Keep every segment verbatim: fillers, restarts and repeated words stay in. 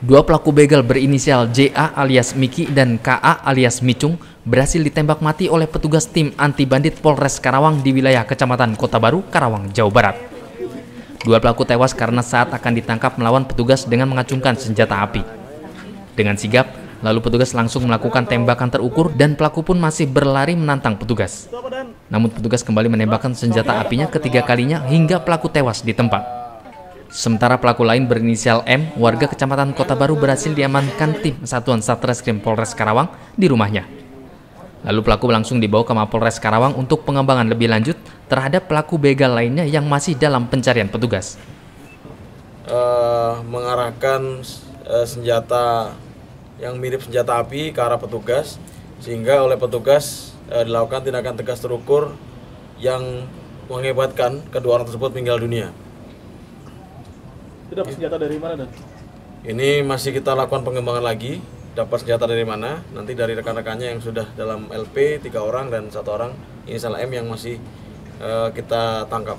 Dua pelaku begal berinisial J A alias Miki dan K A alias Micung berhasil ditembak mati oleh petugas tim anti bandit Polres Karawang di wilayah Kecamatan Kota Baru, Karawang, Jawa Barat. Dua pelaku tewas karena saat akan ditangkap melawan petugas dengan mengacungkan senjata api. Dengan sigap, lalu petugas langsung melakukan tembakan terukur dan pelaku pun masih berlari menantang petugas. Namun petugas kembali menembakkan senjata apinya ketiga kalinya hingga pelaku tewas di tempat. Sementara pelaku lain berinisial M, warga Kecamatan Kota Baru berhasil diamankan tim Satuan Satreskrim Polres Karawang di rumahnya. Lalu pelaku langsung dibawa ke Mapolres Karawang untuk pengembangan lebih lanjut terhadap pelaku begal lainnya yang masih dalam pencarian petugas. Uh, mengarahkan uh, senjata yang mirip senjata api ke arah petugas, sehingga oleh petugas uh, dilakukan tindakan tegas terukur yang mengakibatkan kedua orang tersebut meninggal dunia. Itu dapat senjata dari mana, Dan? Ini masih kita lakukan pengembangan lagi, dapat senjata dari mana, nanti dari rekan-rekannya yang sudah dalam L P, tiga orang dan satu orang inisial M yang masih uh, kita tangkap.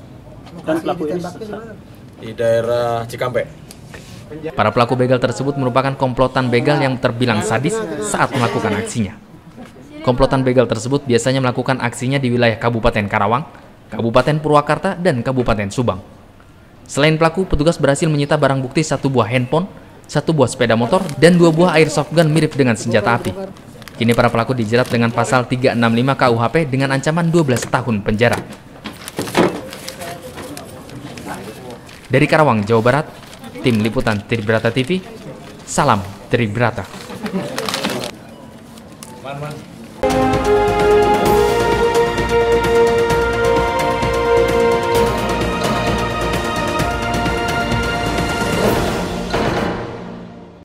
Di daerah Cikampek. Para pelaku begal tersebut merupakan komplotan begal yang terbilang sadis saat melakukan aksinya. Komplotan begal tersebut biasanya melakukan aksinya di wilayah Kabupaten Karawang, Kabupaten Purwakarta, dan Kabupaten Subang. Selain pelaku, petugas berhasil menyita barang bukti satu buah handphone, satu buah sepeda motor, dan dua buah airsoft gun mirip dengan senjata api. Kini para pelaku dijerat dengan pasal tiga enam lima K U H P dengan ancaman dua belas tahun penjara. Dari Karawang, Jawa Barat, tim liputan Tribrata T V, salam Tribrata. Man, man.